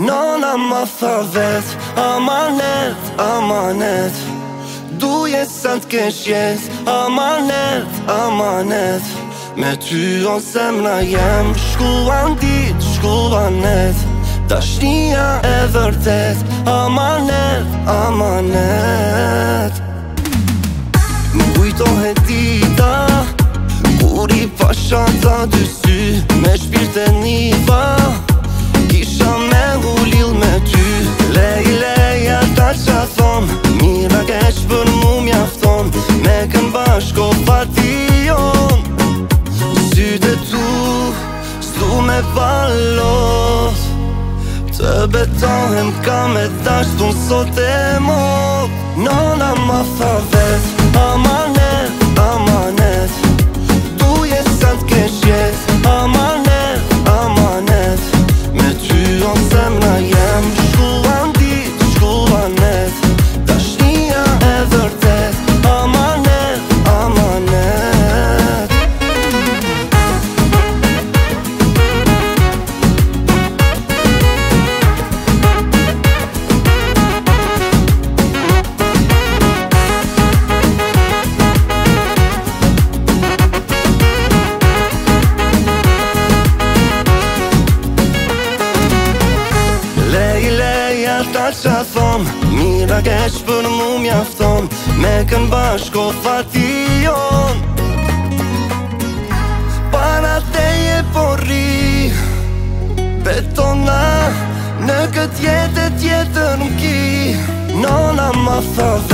Nona ma tha vet, amanet, amanet Duje sa t'kesh jet, amanet, amanet Me ty o zemra jem, shkuan dit, shkuan net Dashnia e vërtet, amanet, amanet Më kujtohet dita, kur I pasha ta dy sy Me shpirt e niva, kisha me ullil me ty Lej, lej, ata qa thon, mira keq për mu mjafton Me kën bashko fation, sytë tu, s'du me valot Të betohem ka me dashtun sot e mot Nona ma tha vet, amanet, amanet Duje sa t'kesh jet, amanet, amanet Me ty o zemra jem, shkuan dit, shkuan net Dashnia e vërtet, amanet, amanet Ata qa thon, mira keq për mu mjafton Me kën bashko fation Para teje po rri Betona Në kët jetë tjetër m'ki Nona ma tha